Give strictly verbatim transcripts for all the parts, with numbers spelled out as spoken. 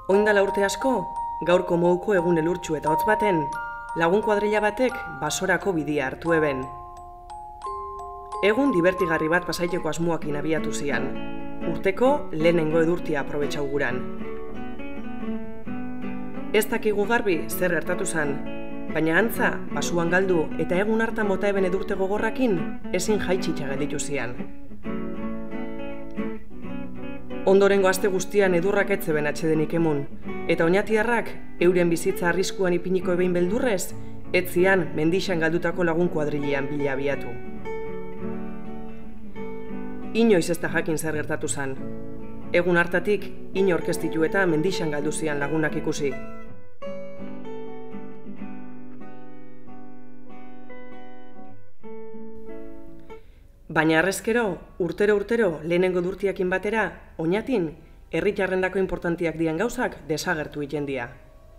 Oindala urte asko, gaurko mouko egun elurtsu eta hotz baten, lagun kuadrilla batek basorako bidia hartu eben. Egun divertigarri bat pasaiteko asmoakin abiatu zian. Urteko lehenengo edurtia aprobetxau guran. Ez dakigu garbi zer gertatu zan, baina antza, basuan galdu eta egun hartan bota eben edurte gogorrakin, ezin jaitsitxa gelditu zian. Ondorengo aste guztian edurrak etzeben atsedenik emun, eta oñatiarrak euren bizitza arriskuan ipiniko ebein beldurrez, etzian mendixan galdutako lagun kuadrilian bila abiatu. Inoiz ez da jakin zer gertatu zan. Egun hartatik, inork ez ditu eta mendixan galdu zian lagunak ikusi. Baina arrezkero, urtero-urtero lehenengo durtiakin batera, oñatin, herritarrendako importantiak dian gauzak desagertu iten dia.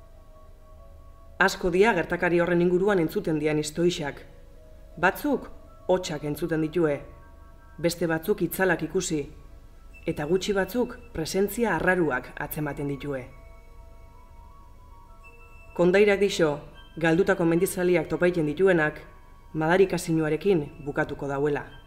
Asko dia gertakari horren inguruan entzuten dian istoixak. Batzuk, hotxak entzuten ditue, beste batzuk itzalak ikusi, eta gutxi batzuk presentzia arraruak atzematen ditue. Kondairak dixo, galdutako mendizaliak topaiten dituenak, madarikazinoarekin bukatuko dauela.